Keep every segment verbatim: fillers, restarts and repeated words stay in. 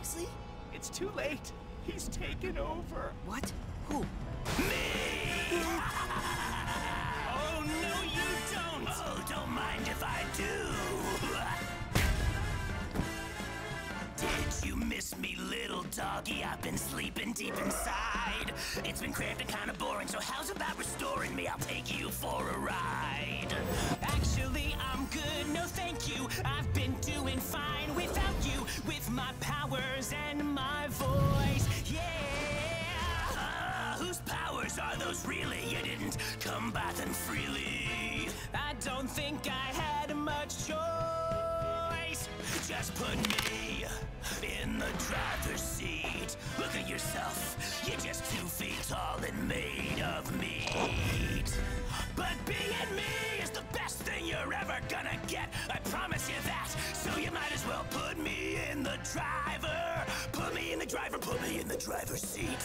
Pugsley? It's too late. He's taken over. What? Who? Me! Oh, no, you don't! Oh, don't mind if I do. Did you miss me, little doggy? I've been sleeping deep inside. It's been cramped and kind of boring, so how's about restoring me? I'll take you for a ride. Actually, I'm good, no thank you. I've been doing fine without you, with my powers and my voice, yeah! Uh, whose powers are those really? You didn't come by them freely. I don't think I had much choice. Just put me in the driver's seat. Look at yourself, you're just two feet tall and made of meat. But being me is the best thing you're ever gonna get, I promise you that. So you might as well put me in the driver. Put me in the driver, put me in the driver's seat.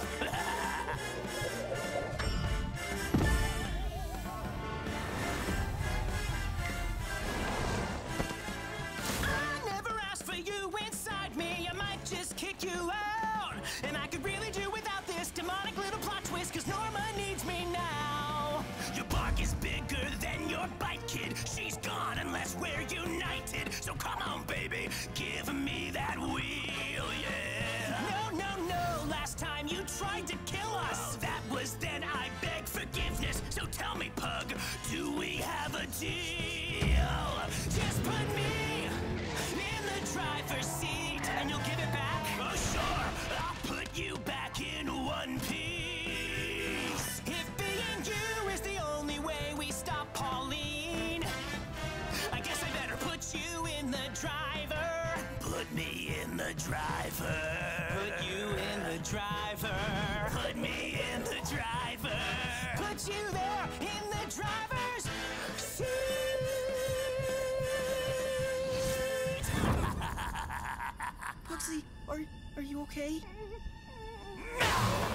You inside me, I might just kick you out. And I could really do without this demonic little plot twist, cause Norma needs me now. Your bark is bigger than your bite, kid. She's gone unless we're united. So come on, baby, give me that wheel, yeah. No, no, no, last time you tried to kill us. Oh, that was then, I beg forgiveness. So tell me, Pug, do we have a deal? Just put me driver's seat, and you'll give it back? Oh, sure, I'll put you back in one piece. If being you is the only way we stop Pauline, I guess I better put you in the driver. Put me in the driver. Put you in the driver. Put me in the driver. Put you there in the driver's seat. Pugsley, are, are you okay? No!